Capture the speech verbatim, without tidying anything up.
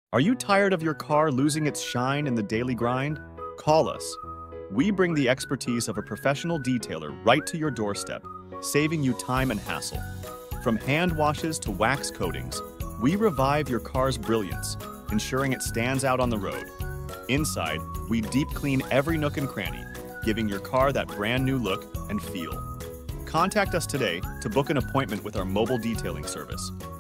Are you tired of your car losing its shine in the daily grind? Call us. We bring the expertise of a professional detailer right to your doorstep, saving you time and hassle. From hand washes to wax coatings, we revive your car's brilliance, ensuring it stands out on the road. Inside, we deep clean every nook and cranny, giving your car that brand new look and feel. Contact us today to book an appointment with our mobile detailing service.